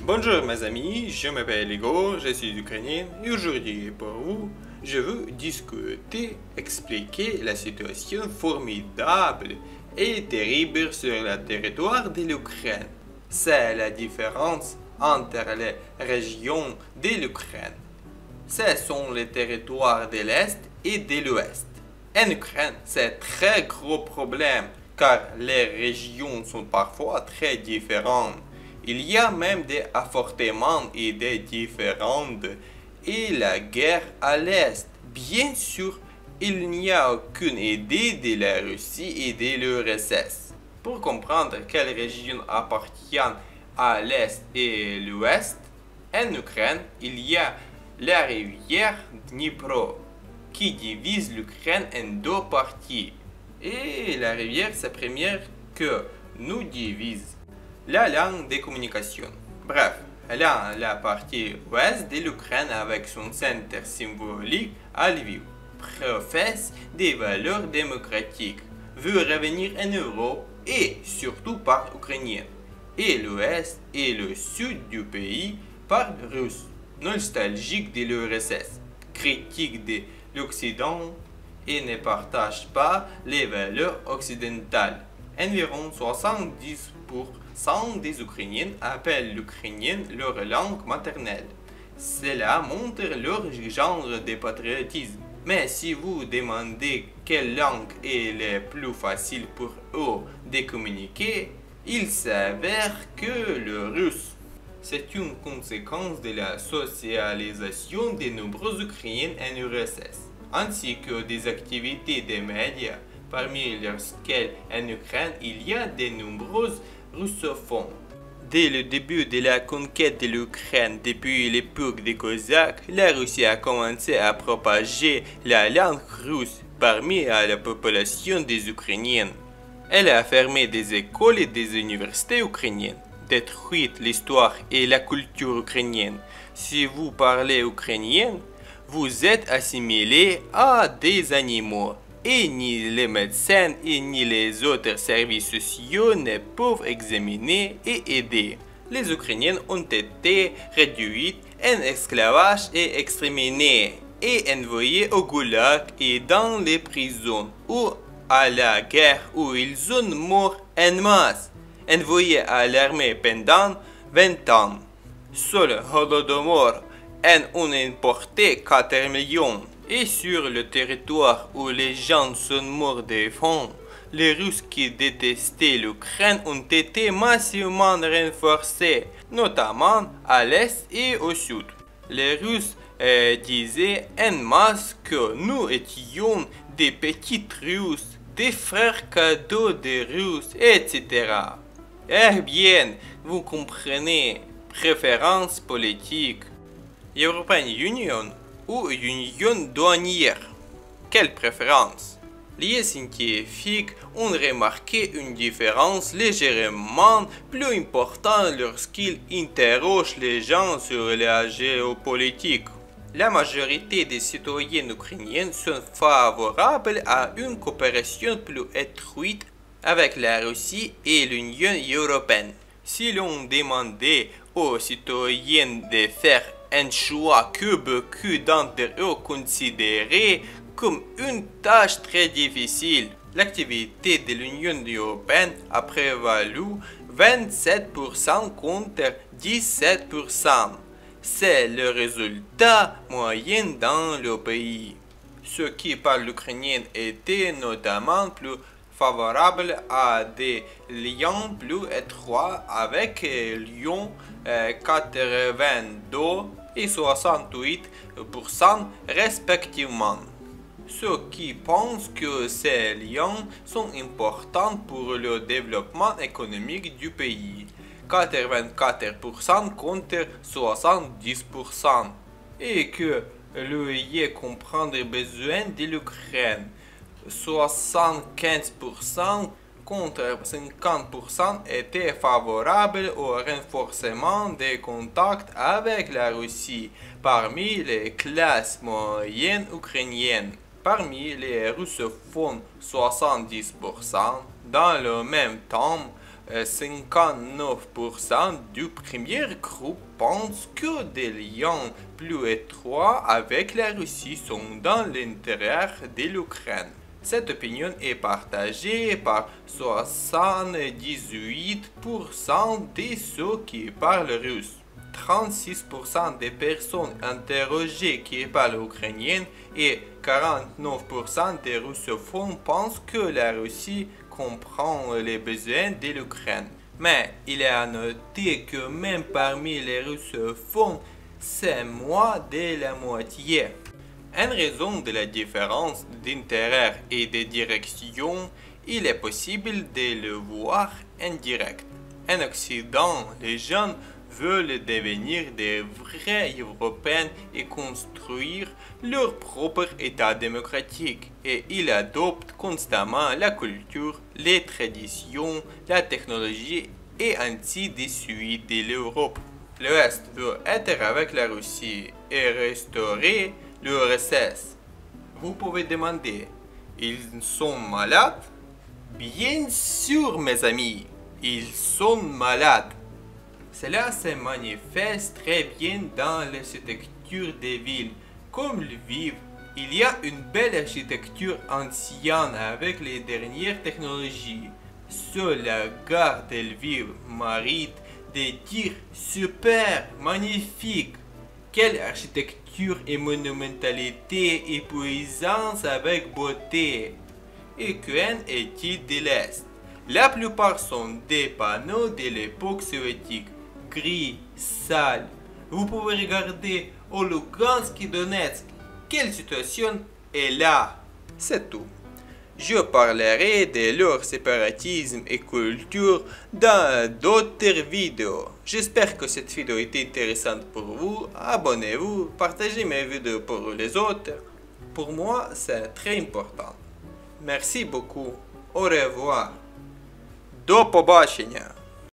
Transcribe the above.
Bonjour mes amis, je m'appelle Igor, je suis ukrainien et aujourd'hui pour vous, je veux discuter, expliquer la situation formidable et terrible sur le territoire de l'Ukraine. C'est la différence entre les régions de l'Ukraine. Ce sont les territoires de l'Est et de l'Ouest. En Ukraine, c'est un très gros problème car les régions sont parfois très différentes. Il y a même des affrontements et des différendes et la guerre à l'Est. Bien sûr, il n'y a aucune idée de la Russie et de l'URSS. Pour comprendre quelles régions appartiennent à l'Est et l'Ouest, en Ukraine, il y a la rivière Dnipro qui divise l'Ukraine en deux parties. Et la rivière, c'est la première que nous divise la langue des communications. Bref, la partie ouest de l'Ukraine avec son centre symbolique à Lviv professe des valeurs démocratiques, veut revenir en Europe et surtout par ukrainien. Et l'ouest et le sud du pays par russe, nostalgique de l'URSS, critique de l'Occident et ne partage pas les valeurs occidentales. Environ 70% des Ukrainiens appellent l'ukrainien leur langue maternelle. Cela montre leur genre de patriotisme. Mais si vous demandez quelle langue est la plus facile pour eux de communiquer, il s'avère que le russe. C'est une conséquence de la socialisation de nombreux Ukrainiens en URSS, ainsi que des activités des médias, parmi lesquelles en Ukraine il y a de nombreux russophones. Dès le début de la conquête de l'Ukraine, depuis l'époque des Cosaques, la Russie a commencé à propager la langue russe parmi la population des Ukrainiens. Elle a fermé des écoles et des universités ukrainiennes, détruit l'histoire et la culture ukrainienne. Si vous parlez ukrainien, vous êtes assimilé à des animaux. Et ni les médecins et ni les autres services sociaux ne peuvent examiner et aider. Les Ukrainiens ont été réduits en esclavage et exterminés et envoyés au goulag et dans les prisons ou à la guerre où ils ont mort en masse, envoyés à l'armée pendant 20 ans. Seul Holodomor en ont importé 4 millions. Et sur le territoire où les gens sont morts de faim, les Russes qui détestaient l'Ukraine ont été massivement renforcés, notamment à l'est et au sud. Les Russes disaient en masse que nous étions des petites Russes, des frères cadeaux des Russes, etc. Eh bien, vous comprenez, préférence politique. European Union ou union douanière. Quelle préférence? Les scientifiques ont remarqué une différence légèrement plus importante lorsqu'ils interrogent les gens sur la géopolitique. La majorité des citoyens ukrainiens sont favorables à une coopération plus étroite avec la Russie et l'Union européenne. Si l'on demandait aux citoyens de faire un choix que beaucoup d'entre eux considéraient comme une tâche très difficile, l'activité de l'Union européenne a prévalu 27% contre 17%. C'est le résultat moyen dans le pays. Ceux qui parlent l'ukrainien étaient notamment plus favorables à des liens plus étroits avec Lyon 82 et 68% respectivement. Ceux qui pensent que ces liens sont importants pour le développement économique du pays, 84% contre 70%, et que l'UE comprend les besoins de l'Ukraine, 75% contre 50% étaient favorables au renforcement des contacts avec la Russie parmi les classes moyennes ukrainiennes. Parmi les russophones, 70%. Dans le même temps, 59% du premier groupe pensent que des liens plus étroits avec la Russie sont dans l'intérêt de l'Ukraine. Cette opinion est partagée par 78% de ceux qui parlent russe. 36% des personnes interrogées qui parlent ukrainien et 49% des russophones pensent que la Russie comprend les besoins de l'Ukraine. Mais il est à noter que même parmi les russophones, c'est moins de la moitié. En raison de la différence d'intérêt et de direction, il est possible de le voir en direct. En Occident, les jeunes veulent devenir des vrais Européens et construire leur propre État démocratique. Et ils adoptent constamment la culture, les traditions, la technologie et ainsi de suite de l'Europe. L'Ouest veut être avec la Russie et restaurer l'URSS. Vous pouvez demander, ils sont malades? Bien sûr, mes amis, ils sont malades. Cela se manifeste très bien dans l'architecture des villes. Comme Lviv, il y a une belle architecture ancienne avec les dernières technologies. Sur la gare de Lviv mérite des tirs super magnifiques. Quelle architecture et monumentalité et puissance avec beauté. Ukraine est-il de l'Est? La plupart sont des panneaux de l'époque soviétique, gris, sales. Vous pouvez regarder au Lugansk et Donetsk. Quelle situation est là? C'est tout. Je parlerai de leur séparatisme et culture dans d'autres vidéos. J'espère que cette vidéo était intéressante pour vous. Abonnez-vous, partagez mes vidéos pour les autres. Pour moi, c'est très important. Merci beaucoup. Au revoir. До побачення!